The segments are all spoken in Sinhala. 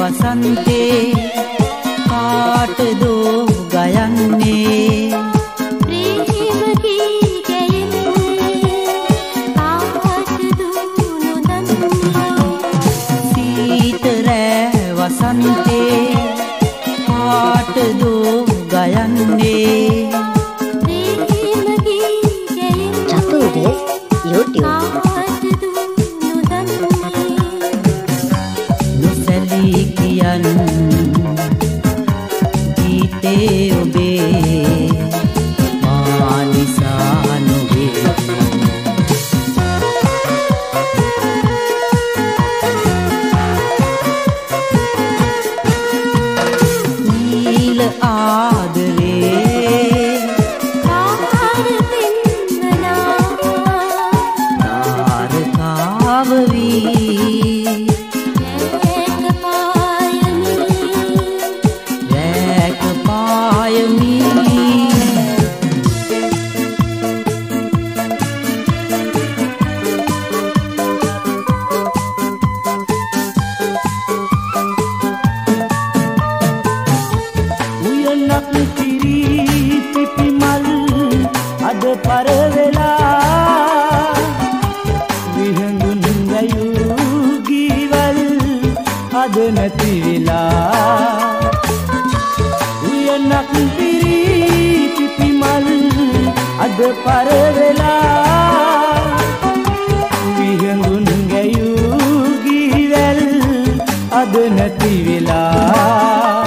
වසන්තේ කාටදෝ ගයන්නේ ප්‍රේම ගී ගැයෙන්නේ කාටදෝ නොදන්නේ සීත රෑ වසන්තේ කාටදෝ ගයන්නේ ප්‍රේම ගී ගැයෙන්නේ චතුදේ YouTube නොසැලී කියන් ගීතේ ඔබේ මා නිසා නොවේ නීල ආදරේ කාර පෙන්වනා තාරකාව වී රැක පායමි උයනක් පිරී පිපිමල් අද පරවෙලා විහඳුන් ගයූ ගීවල් අද නැති වෙලා උයනක් පිරී පිපිමල් අද පරවෙලා විහඳුන් ගයූ ගීවල් අද නැති වෙලා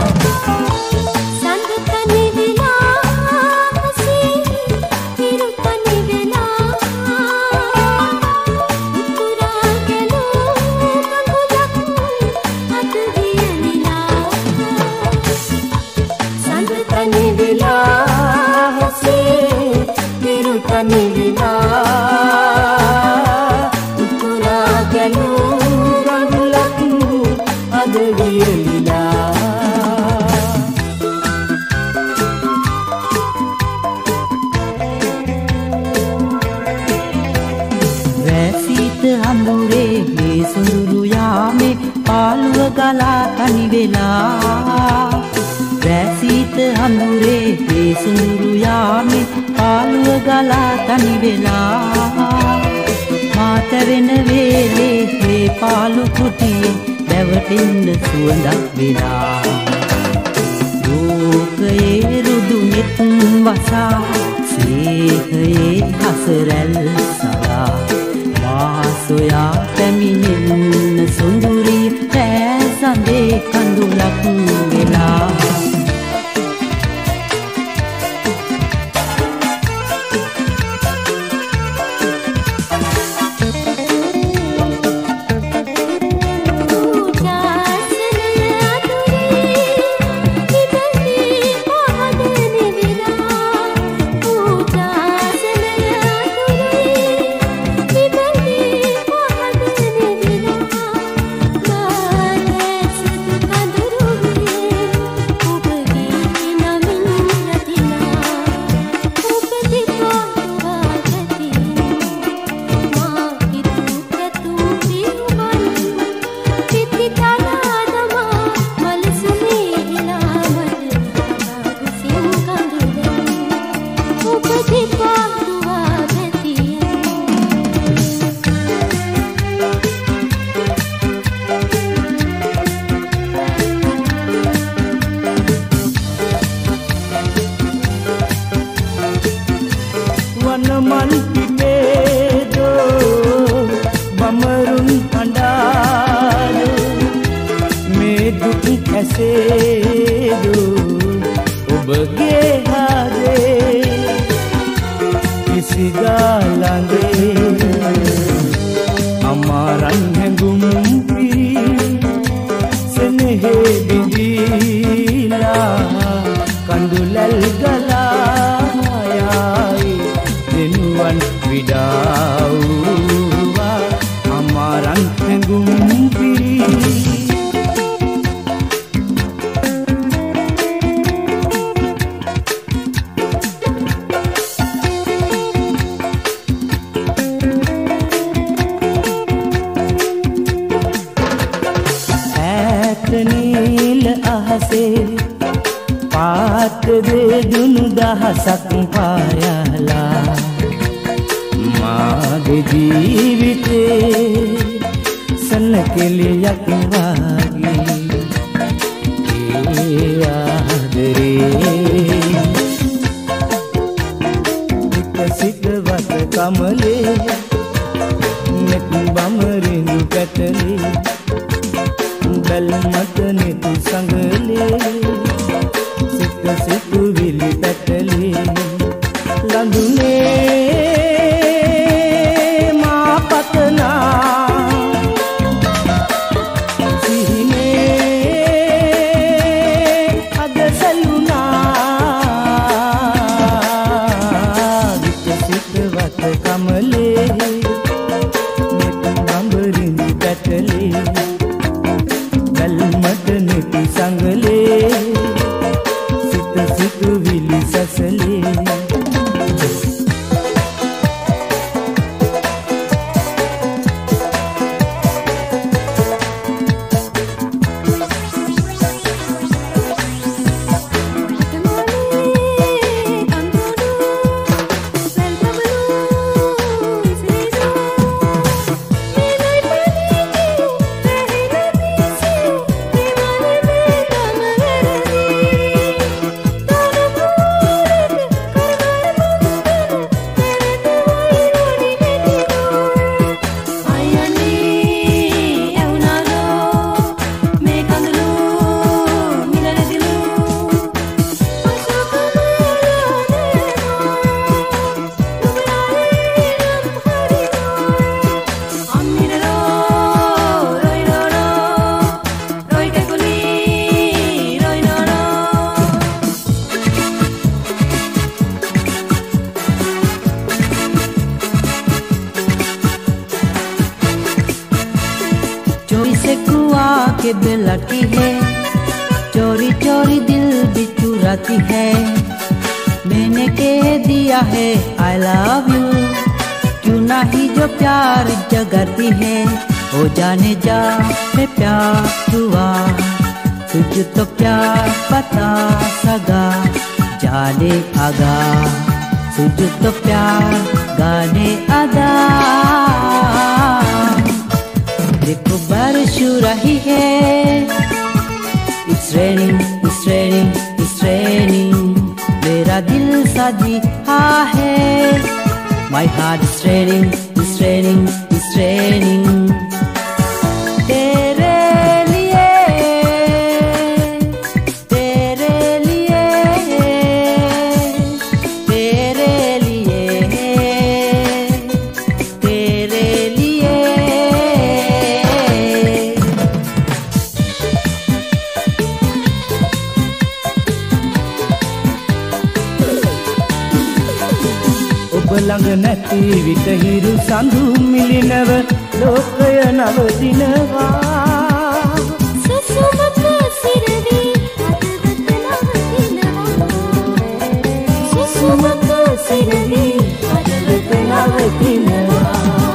හඳුරේ සුඳුරු යාමේ පාළුව ගලා තනි වෙලා රැසීත හඳුරේ සුඳුරු යාමේ පාළුව ගලා තනි වෙලා මාත වෙන වේලේ මේ පාළු කුටියේ දැවටෙන්න සුවඳක් වෙලා ලෝකයේ රුදු මෙත් වසා සේහයේ හසරැල් සලා සොයා පැමිණෙන්න සුඳුරී පෑ සඳේ කඳුලක් වෙලා වනමන් පිටේදෝ බමරුන් අඬාද මේ දුක් ඇසේදෝ ඔබගේ හදේ කිසිදා ළඟේ අමාරන් හැඟුම් පිරී සෙනෙහෙ බිඳීලා කඳුලල් ගලා යායි දෙනුවන් විඩාවුවා අමාරන් හැඟුම් පිරී අහසේ පාට දෙදුණු දහසක් පායලා මාගේ ජීවිතේ සන්නකෙලියක් වාගේ ඒ ආදරේ සිතවත් කමලේ නෙත් බමරින් පැටලේ බැල්මට නෙත් සංගලේ සිත සිතුවිලි පැටලේ ලඳුනේ මා පතනා සිහිනේ අද සැලුනා සිතවත් කමලේ නෙත් බමරින් පැටලේ බැල්මට නෙත් සංගලේ සිත සිතුවිලි සැසලේ के बिलटी है चोरी चोरी दिल भी चुराती है मैंने कह दिया है आई लव यू क्यों ना ही जो प्यार जगाती है ओ जाने जा मैं प्यार हुआ तुझ तो प्यार बता सगा जाने आगा तुझ तो प्यार गाने आगा देखो बारिश हो रही है It's raining, it's raining, it's raining मेरा दिल साजी हाँ है My heart is raining, it's raining, it's raining तेरे लिए तेरे लिए तेरे लिए तेरे लिए ළඟ නැති විට හිරු සඳු මිලිනව ලෝකය නවදිනවා සුසුමක සිරවි අදවත නවතිනවා සුසුමක සිරවි අදවත නවතිනවා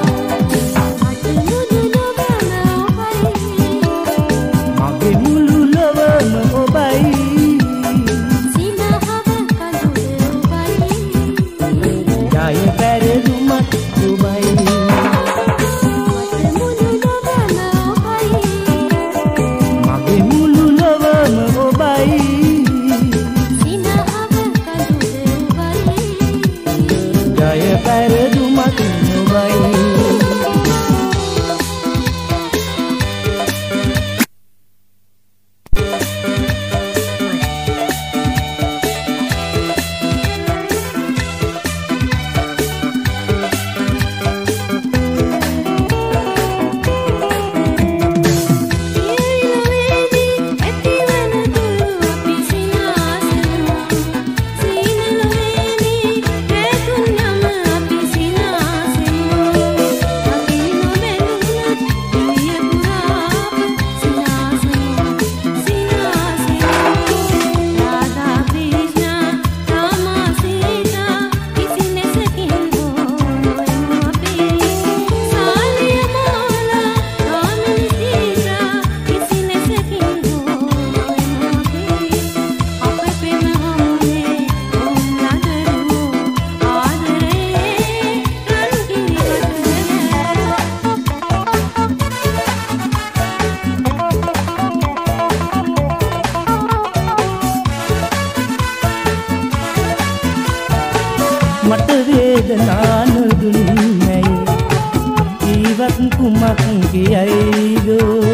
මගේ මුළු ලොවම ඔබයි ජය පැරදුම ඔබයි වේදනා නුදුන්නේ ජීවත් කුමක් කියයිද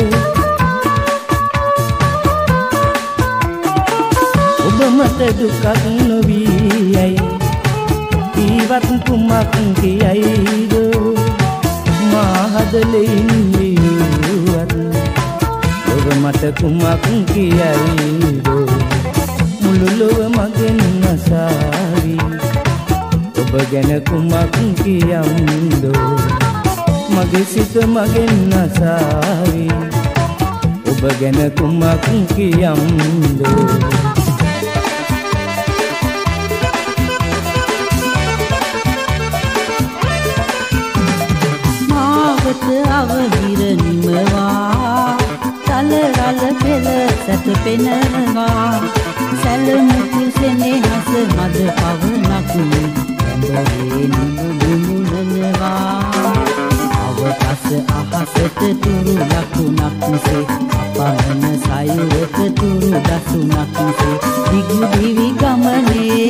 ඔබ මත දුකක් නොවියයි ජීවත් කුමක් කියයිද මා හදලින් වියුවත් ඔබ මත කුමක් කියයිද මුළු ලොව මගෙන් අසාවි ඔබ ගැන කුමක් කියම්ද මගේ සිත මගෙන් අසාවි ඔබ ගැන කුමක් කියම්ද මාවත අවහිර නිමවා තලරල පෙළ සැතපෙනවා සැලමුතු සෙනෙහස මද පවනකුයි ඇඹරේ නුඹුමුණනවා අවපස අහසට තුරු ලකුණක්සේ අපහන සයුරක තුරු දසුණක්සේ දිගු දිවි ගමනේ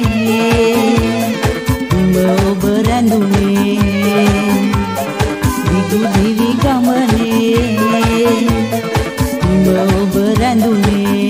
උඹ ඔබ රැඳුනේ දිගු දිවි ගමනේ උඹ ඔබ රැඳුනේ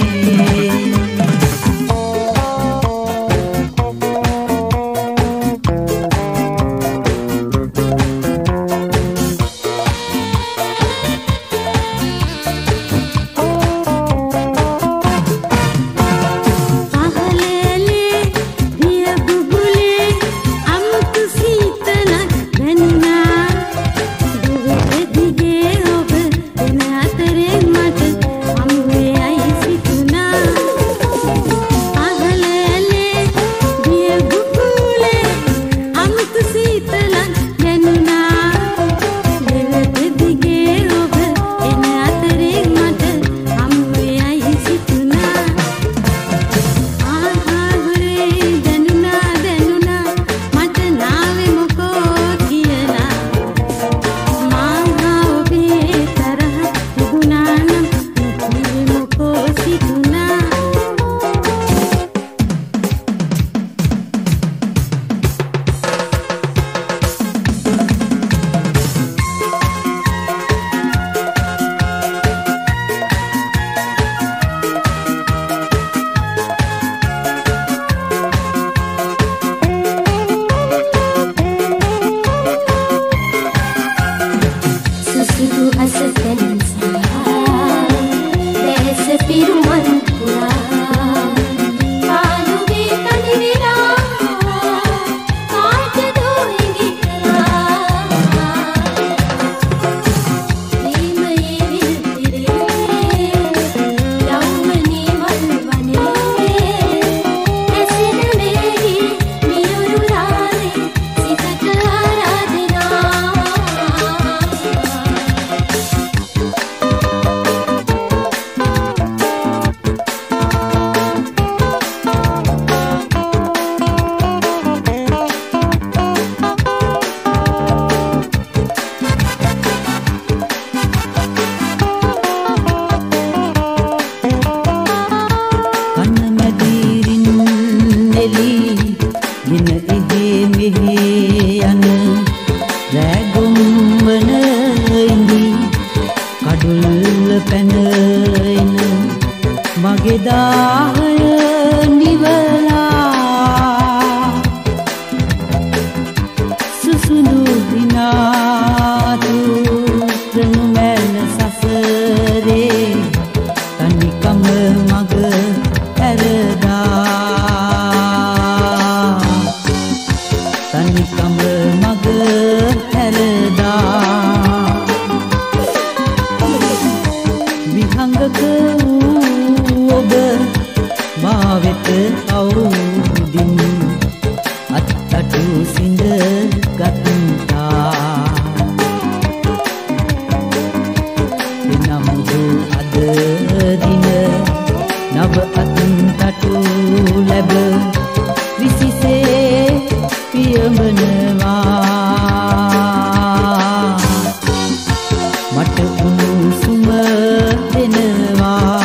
මට උණුසුම දෙනවා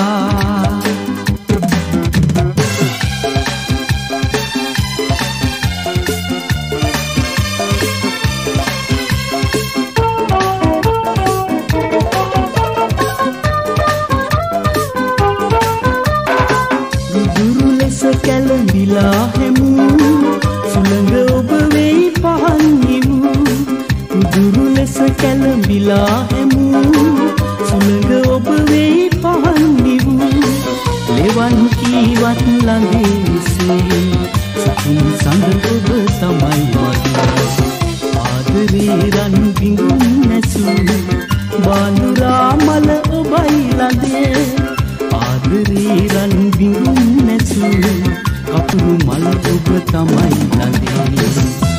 විලා හැමු සුළඟ ඔබ වෙයි පහන් නිවු උදුරු ලෙස කැළඹිලා හැමු සුළඟ ඔබ වෙයි පහන් නිවු ලෙවන් කීවත් ළඟේ විසේ සතුන් සඳ ඔබ තමයි මගේ ආදරේ රන් බිඳුන් නැසු බානුරා මල ඔබයි ළඟේ ආදරේ රන් බිඳුන් නැසු කපුරු මල ඔබ තමයි ළඟේ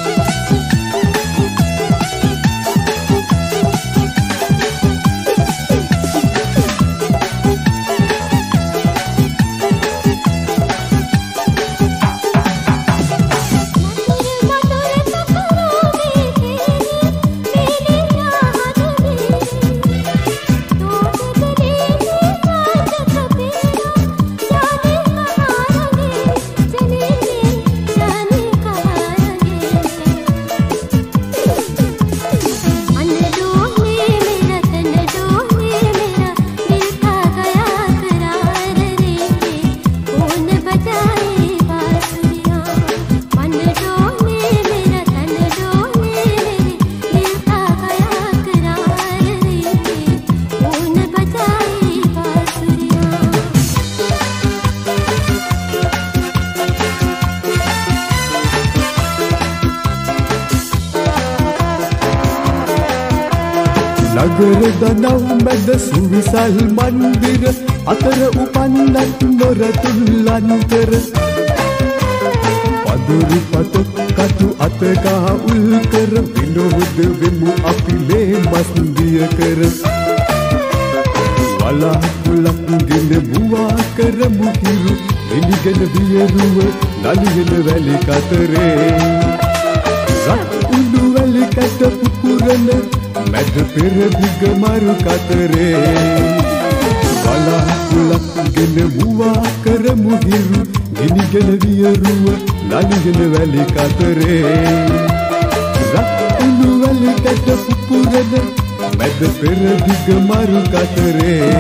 නගර දනව් මැද සුවිසල් මන්දිර අතර උපන්නත් නොරතුල් අන්තර පදුරු පතොත් කටු අතගා උල් කර විනෝද වෙමු අපි ලේ මස්දිය කර වලාකුලක් ගෙන මුවා කරමු හිරු එළිගෙන වියරුව නලියන වැලි කතරේ රත් උඩු වැලි කට පුපුරන මැද පෙර දිග මරු කතරේ වලාකුලක් ගෙන මුවා කරමු හිරු එළිගෙන වියරුව නලියන වැලි කතරේ රත් උඩු වැලි කට පුපුරන මැද පෙර දිග මරු කතරේ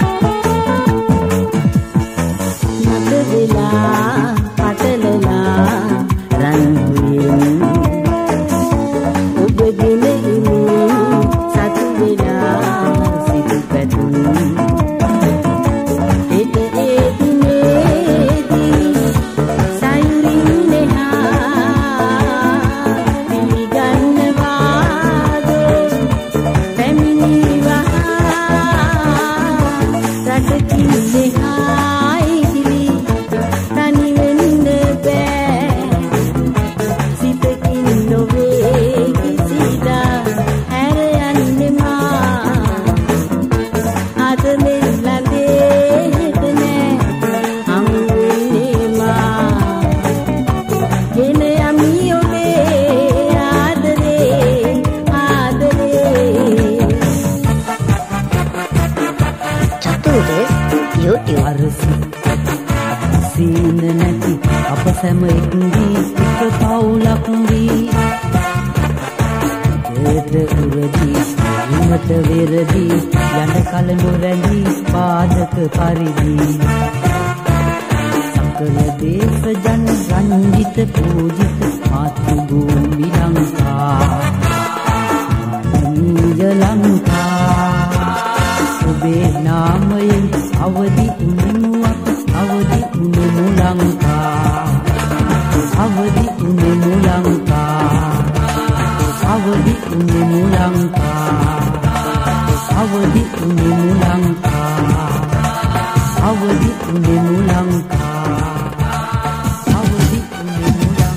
පටලලා සැම එක්දී එක පවුලක් වී දෙයට උරදී හිමට වෙරදී යන කලඹ රැඳී පාදක පරිදි සකල දේශ ජන රංජිත පූජිත මාතෘ භූමි ලංකා මානීය ලංකා ඔබේ නාමයෙන් අවදි උණු අවදි උණු ලංකා අවදි උණු ලංකා අවදි උණු ලංකා අවදි උණු ලංකා අවදි උණු ලංකා අවදි උණු ලංකා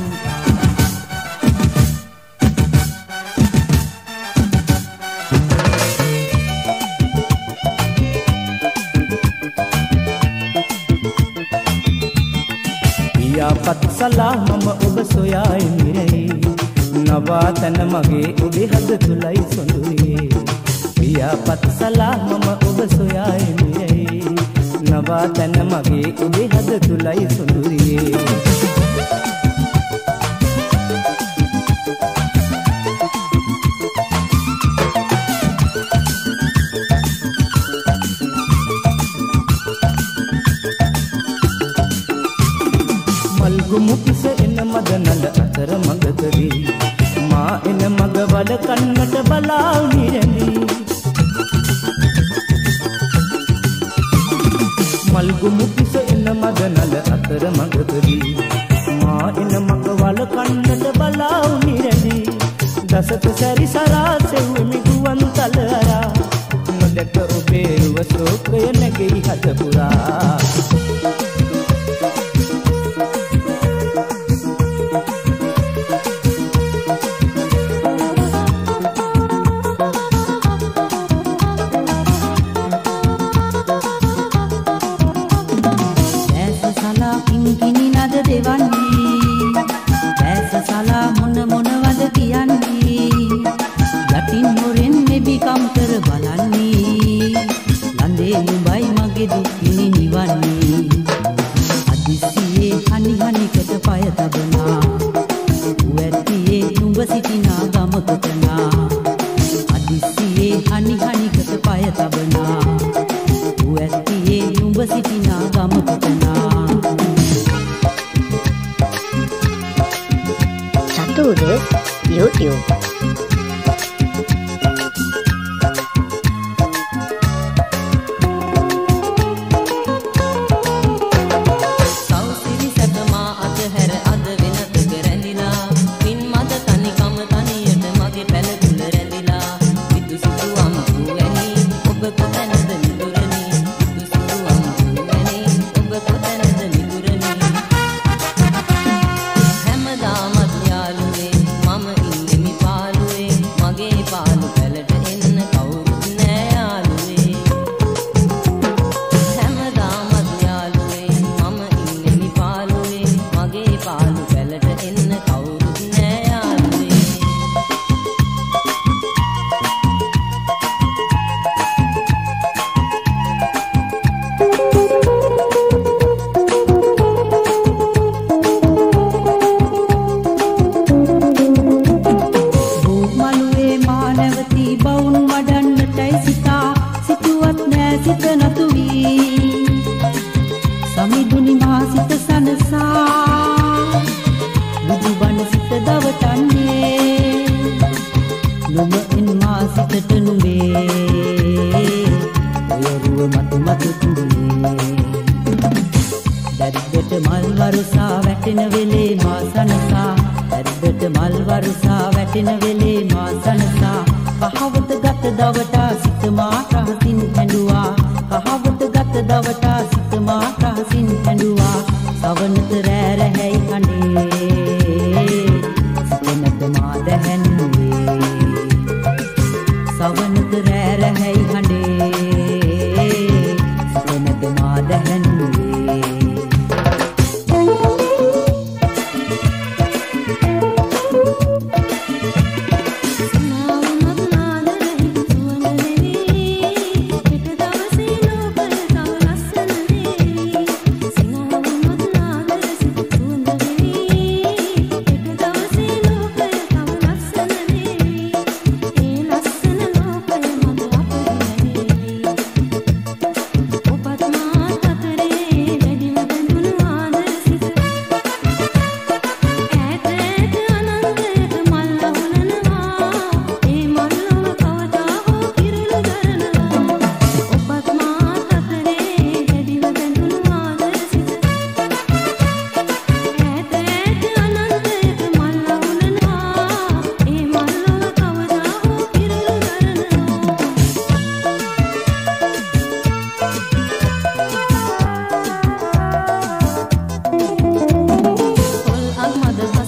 පියාපත් සලා මම ඔබ සොයා එන්නේ නවාතන මගේ ඔබේ හද තුලයි සොඳුරේ පියාපත් සලා මම ඔබ සොයා එන්නේ නවාතන මගේ ඔබේ හද තුලයි සොඳුරේ මල්ගුමු පිස එන මදනල අතර මඟතරී මා එන මග වල කන්නට බලා නිරැඳී මල්ගුමු පිස එන මදනල අතර මඟතරී මා එන මග වල කන්නට බලා නිරැඳී දසත සැරි සරා සෙව්වෙමි ගුවන් තල අරා නොදැක ඔබේ රුව ශෝකය නැගෙයි හද පුරා YouTube.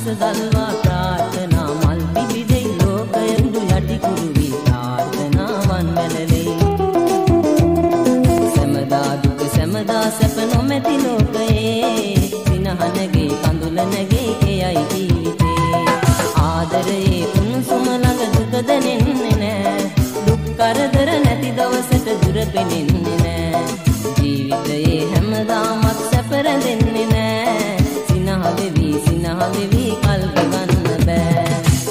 දල්වා ප්‍රාර්ථනා මල් පිබිදෙයි ලෝකය උඩු යටි කුරුවි ප්‍රාර්ථනාවන් වැළලෙයි සැමදා දුක සැමදා සැප නොමැති ලෝකයේ සිනහනගේ කඳුල නැගේ එයයි ජීවිතේ ආදරයේ උණුසුම ළඟ දුක දැනෙන්නේ නෑ දුක් කරදර නැති දවසට දුර පෙනෙන්නේ නෑ ජීවිතයේ හැමදාමත් සැප රැඳෙන්නේ නෑ සිනහ වෙවි කල් ගන්න බෑ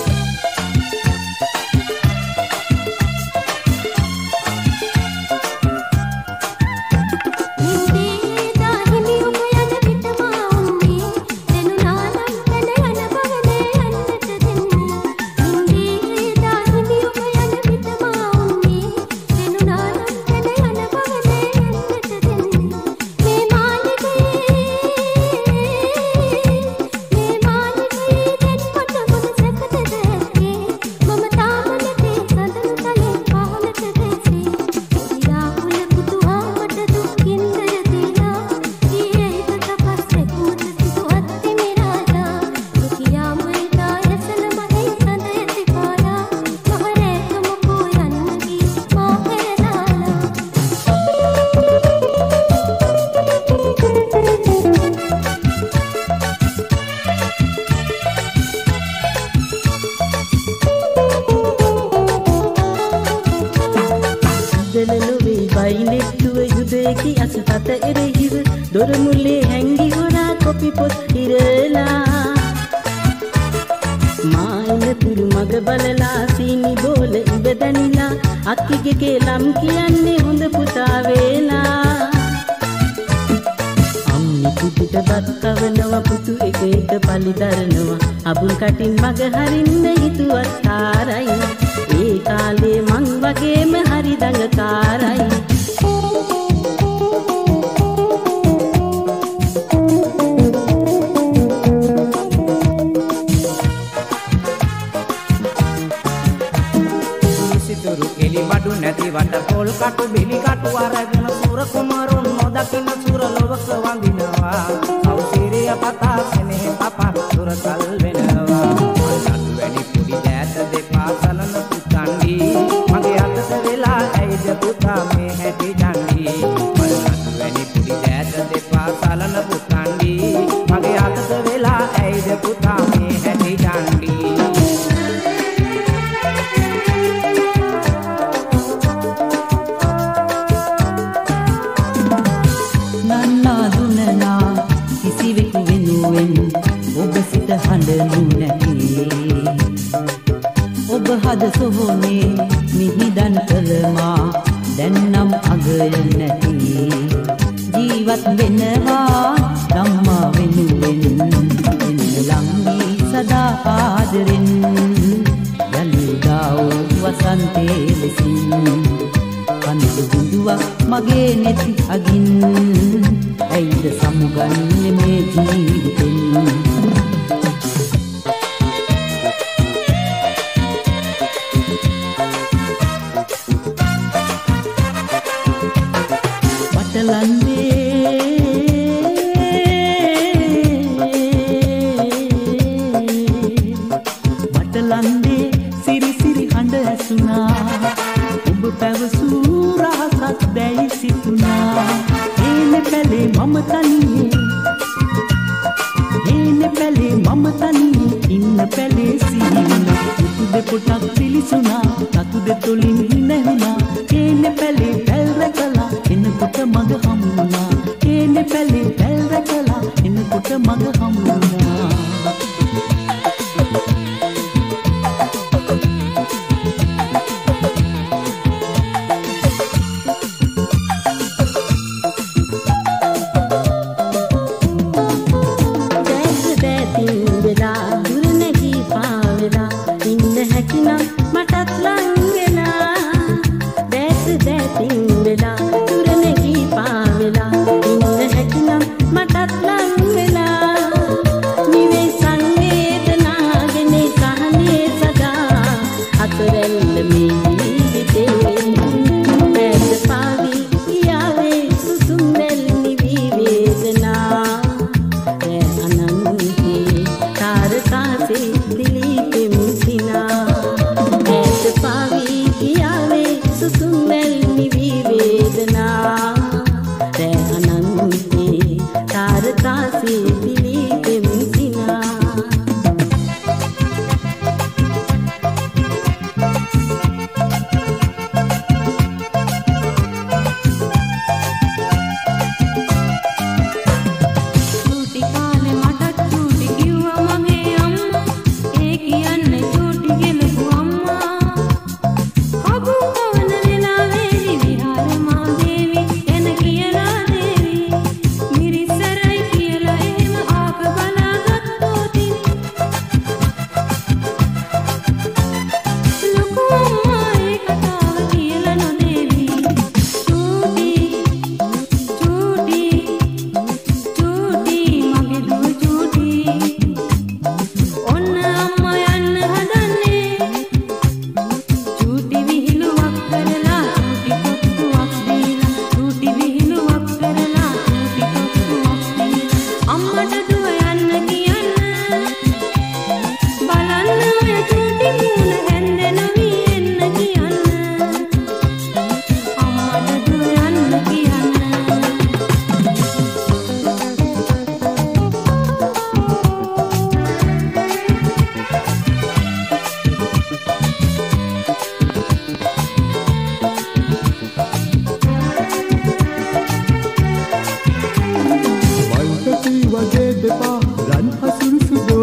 දොරමුලේ හැංගි හොරා කොපි පොත් ඉරලා මායින තුරු මග බලලා සීනි බෝල ඉබ දැනිලා අක්කිගේ කේලම් කියන්නේ හොඳ පුතා වේලා අම්මි පුතුට බත් කවනවා පුතු එක එක පලි දරනවා අබුල් කටින් මග හරින්න හිතුවත් තාරයි ඒ කාලේ මං වගේම හරි දඟකාරයි නැති වට පොල් කටු බිලි කටු අරගෙන සුර කුමාරුන් නොදකින සුර ලොවක වඳිනවා සෞසිරිය පතා සෙනෙහ පපා සුර කල් වෙනවා මල්ලු වැනි පුඩි දෑත දෙපා සලන පුතන්ඩි මගේ අතට වෙලා ඇයිද පුතා මේ හැටි ජන්ඩි මල්ලු වැනි පුඩි දෑත දෙපා සලන පුතන්ඩි මගේ අතට වෙලා ඇයිද පුතා මේ හැටි ජන්ඩි ඔබ සිත හඬනු නැති ඔබ හද සොහොනේ මිහිදන් කළමා දැන්නම් අගය නැති ජීවත් වෙනවා ධම්මා වෙනුවෙන් එන්න ලංවී සදා ආදරෙන් යලිදාව වසන්තේ ලෙසින් කඳු බිඳුවක් මගේ නෙත් අගින් ඇයිද සමුගන්නේ මේ ජීවිතෙන් වටලන්දේ සිරි සිරි හඬ ඇසුනා ඔබ පැවසූ රහසක් දැයි සිතුනා ඒන පැලේ මම තනියේ ඒන පැලේ මම තනියේ ඉන්න පැලේ සිහින පුතු දෙපොටක් පිලිසුනා තතු දෙතොලින් හිනැහුණා ඒන පැලේ පැල් රැකලා එනකොට මග හමුුණා ඒන පැලේ පැල් රැකලා එනකොට මග හමුුණා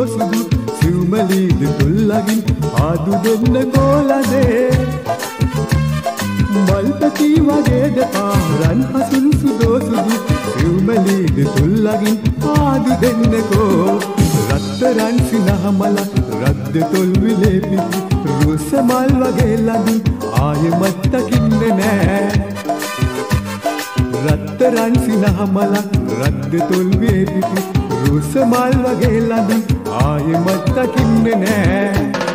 සුදු සිව්මලීද තුල්ලගින් ආදු දෙන්න කෝලදේ මල්පති වගේ දෙපා රන් පසුන් සුදෝ සුදු සිව්මලීද තුල්ලගින් ආදු දෙන්නකෝ රත්තරන් සිනහමල රද්ද තොල් විලේ පිපි රුස මල් වගේ ලඳුන් ආයෙමත් දකින්න නෑ රත්තරන් සිනහමල රද්ද තොල් විලේ පිපි රුස මල් වගේ ලඳුන් ආයෙමත් දකින්න නෑ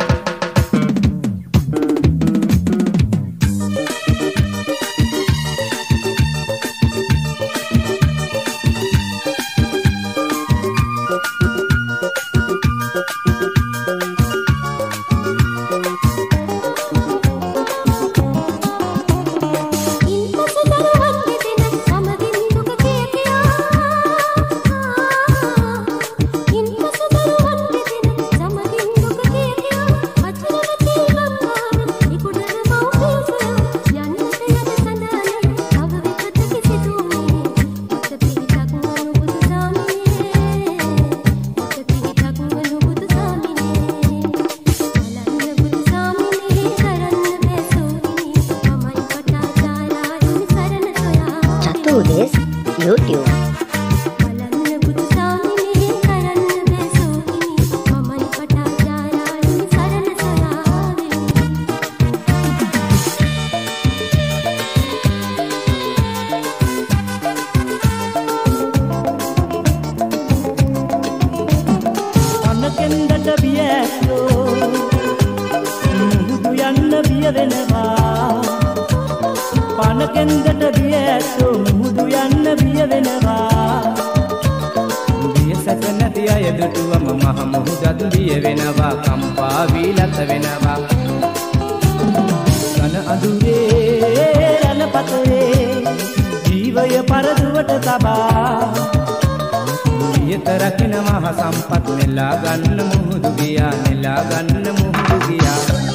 YouTube. පනකෙන්දට බිය ඇත්තෝ මුහුදු යන්න බිය වෙනවා බිය සැක නැති අය දුටුවම මහ මුහුදත් බිය වෙනවා කම්පා වීලත වෙනවා ඝන අඳුරේ රණපතරේ ජීවය පරදුවට තබා බියත රකින්න මහ සම්පත් නෙලා ගන්න මුහුදු ගියා නෙලා ගන්න මුහුදු ගියා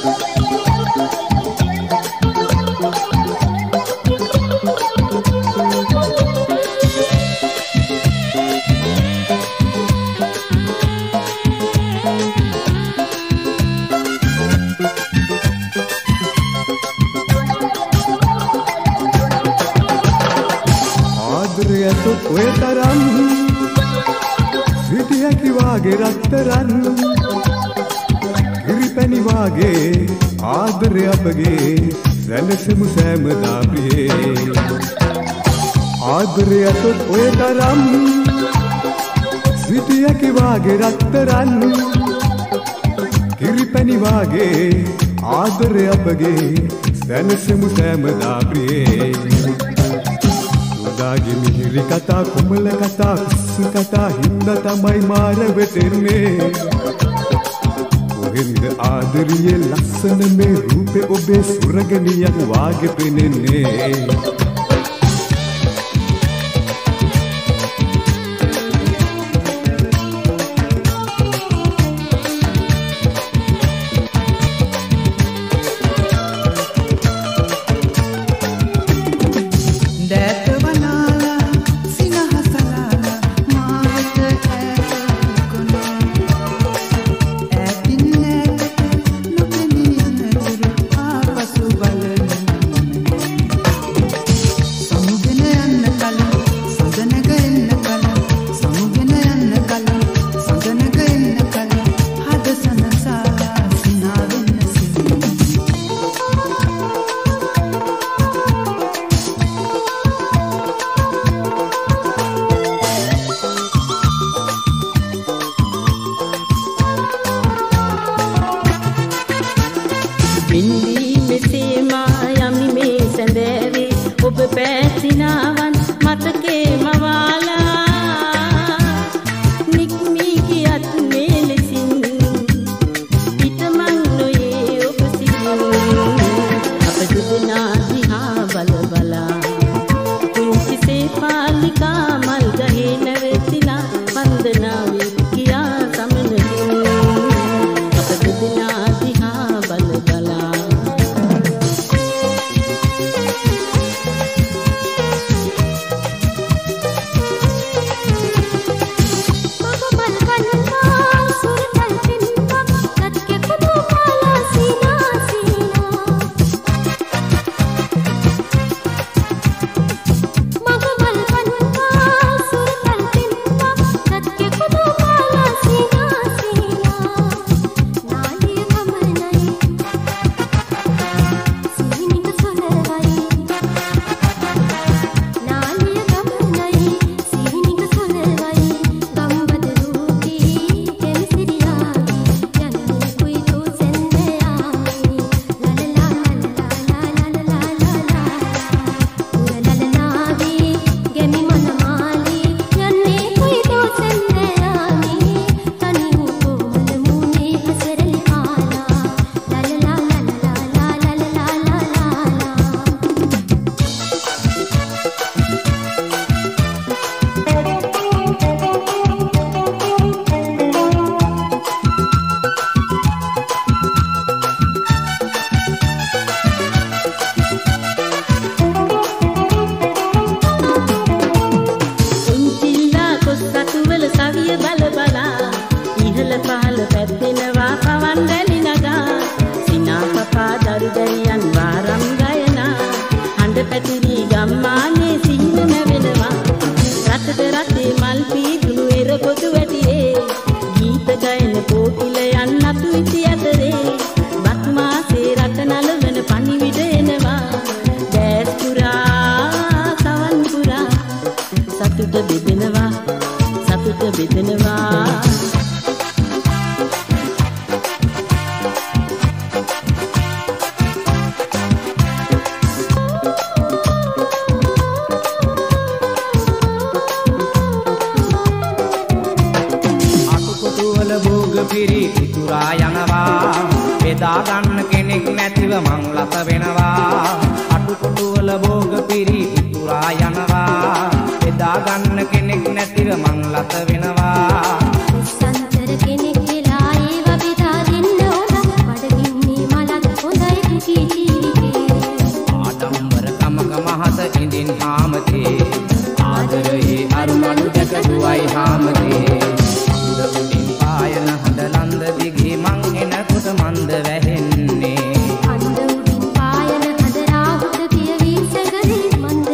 ඔය තරම් සිටියකි වාගේ රත්තරන් කිරිපැණි වාගේ ආදරය අපගේ සැලසමු සෑමදා ප්‍රියේ ආදරය අතොත් ඔය තරම් සිටියකි වාගේ රත්තරන් කිරිපැණි වාගේ ආදරය අපගේ සැලසමු සෑමදා ප්‍රියේ දාගේ මිහිරි කතා කොමල කතා කුස්ස කතා හින්දා තමයි මාර වෙතෙන්නේ කොහෙන්ද ආදරියේ ලස්සන මේ රූපේ ඔබේ සුරගනියක් වාගේ පෙනෙන්නේ වැද්දෙනවා පවන් රැලි නගා සිනා පපා දරු දැරියන් වාරම් ගයනා හඬ පැතිරි ගම්මානේ සිහින නැවෙනවා රටට රටේ මල් පීදුණු එර පොදු වැටියේ ගීත ගයන කෝකිලයන් අතු ඉති ඇතරේ බත් මාසේ රට නලවන පණිවිඩ එනවා දැස් පුරා සවන් පුරා සතුට බෙදෙනවා සතුට බෙදෙනවා පිරි ඉතුරා යනවා බෙදා ගන්න කෙනෙක් නැතිව මං ලත වෙනවා අටුකොටු වල භෝග පිරි ඉතුරා යනවා බෙදා ගන්න කෙනෙක් නැතිව මං ලත වෙනවා උස්සන්තර කෙනෙක් වෙලා ඒව බෙදා දෙන්න ඕන බඩගින්නේ මලත් හොඳයි කිසි ජීවිතේ ආඩම්බර කමක මහත ඉඳින් හාමතේ ආදරේ අරුමලු දැක දුවයි හාමතේ ආයන හඳලන්ද දිගේ මං එනකොට මන්ද වැහෙන්නේ අන්ද උඩින් පායන හද රාහුද පියවි සැගලේ මන්ද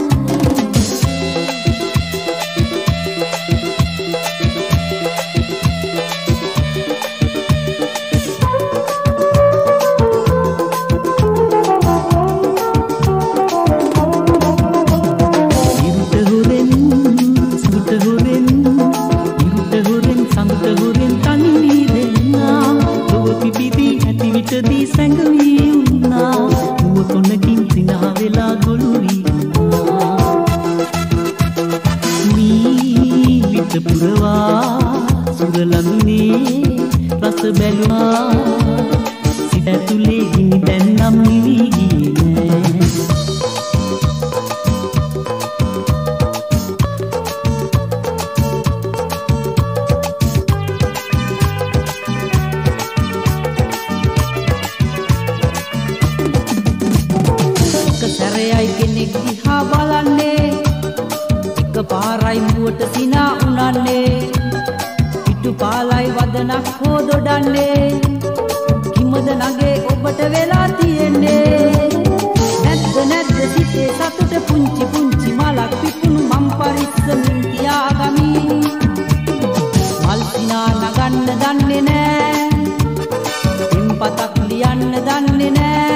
දී සැඟවී උන්නා ඌව කොනකින් සිනා වෙලා ගොළු වී මී විත පුරවා සුරලඳුනේ රස බැලුවා සිත ඇතුලේ ගිනි දැන් නම් නිවි ගියේ සැරයයි කෙනෙක් දිහා බලන්නේ එක පාරයි මුවට සිනා උනන්නේ පිටු පාලයි වදනක් හෝ දොඩන්නේ කිමද නගේ ඔබට වෙලා තියෙන්නේ නැද්ද සිතේ සතුට පුංචි පුංචි මලක් පිපුණු මම් පරිස්සමින් තියාගමි මල් සිනා නගන්න දන්නේ නෑ පින්පතක් ලියන්න දන්නේ නෑ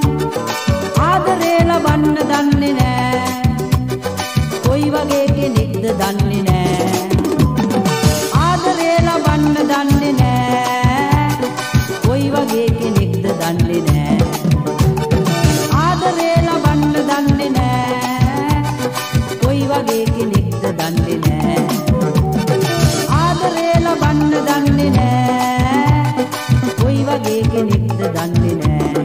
ආදරේ ලබන්න දන්නේ නෑ කොයි වගේ කෙනෙක්ද දන්නේ නෑ ආදරේ ලබන්න දන්නේ නෑ කොයි වගේ කෙනෙක්ද දන්නේ නෑ ආදරේ ලබන්න දන්නේ නෑ කොයි වගේ කෙනෙක්ද දන්නේ නෑ ආදරේ ලබන්න දන්නේ නෑ කොයි වගේ කෙනෙක්ද දන්නේ නෑ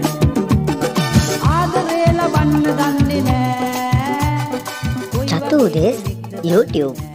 Chatu Udes YouTube